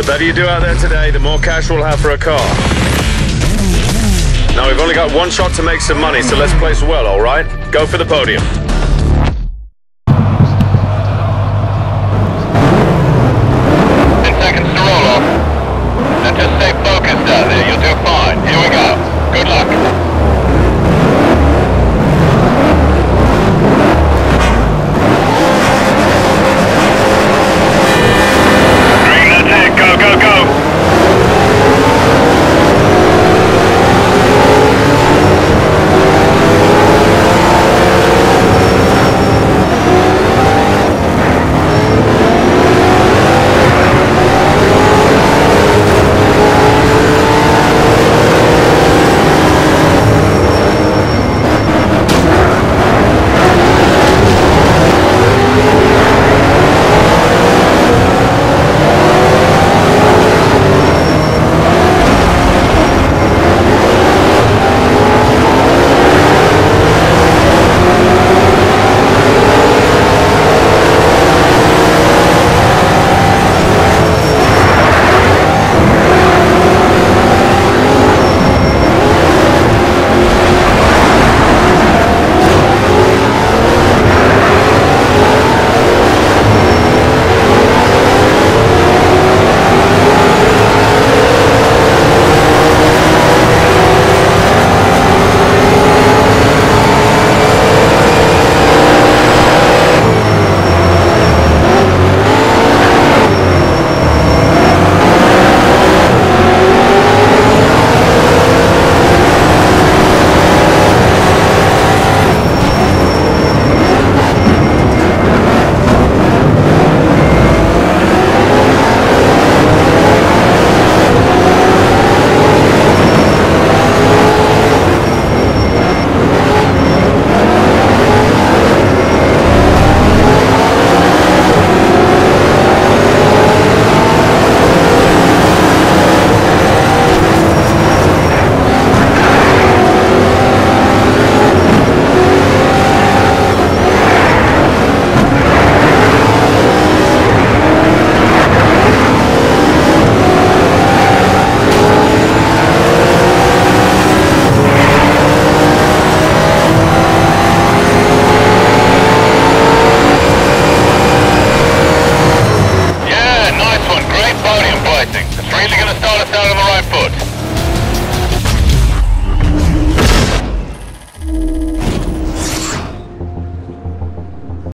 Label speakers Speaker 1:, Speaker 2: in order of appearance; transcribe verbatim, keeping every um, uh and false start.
Speaker 1: The better you do out there today, the more cash we'll have for a car. Now, we've only got one shot to make some money, so let's place well, all right? Go for the podium.